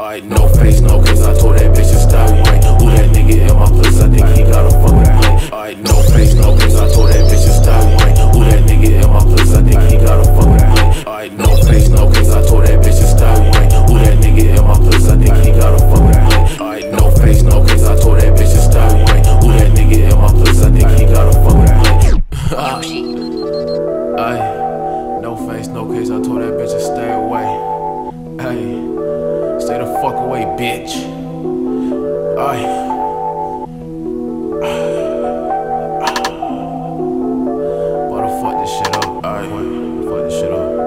Alright, no face, no case, I told that bitch to stop right. Who that nigga in my place, I think he got a fucking play. Alright, no face, no case, I told that bitch to stop right. Who that nigga in my place, I think he got a fucking play. Alright, no face, no case, I told that bitch to stop right. Who that nigga in my place, I think he got a fucking play. Alright, no face, no case, I told that bitch to stop right. Who that nigga in my place, I think he got a fucking play. Ayy, no face, no case, I told that bitch to stay away. Ayy, stay the fuck away, bitch. Ayy. Fuck this shit up. Alright, fuck this shit up.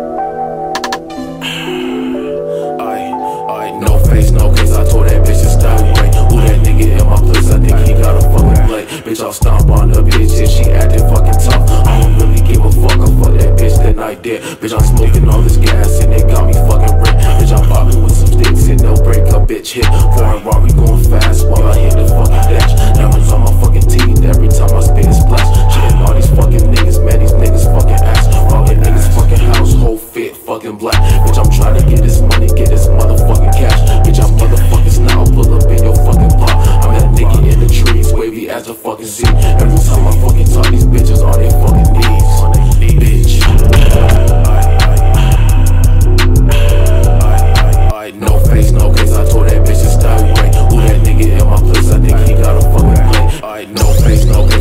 Alright, no face, no case, I told that bitch to stop right. Who that nigga in my place, I think he got a fucking play. Bitch, I'll stomp on the bitch if she acting fucking tough. I don't really give a fuck, I fuck that bitch that night there. Bitch, I'm smoking all this gas and it got me fucking ripped. Bitch, I'm bobbing with some sticks and they'll break a bitch hit. Foreign Rari going fast while I hit the fucking dash. Diamonds on my fucking teeth every time I spit and splash. Shitting all these fucking niggas, man, these niggas fucking ass. Fucking niggas fucking household fit, fucking black. Bitch, I'm trying to get this money, get this motherfucking cash. Bitch, I'm motherfucking snow, pull up in your fucking block. I'm that nigga in the trees, wavy as a fucking Z. Every time I fucking talk, these bitches on their fucking knees. Bitch. Alright, no face, no case, I told that bitch to stop right. Who that nigga in my place, I think he got a fucking play. Alright, no face, no case.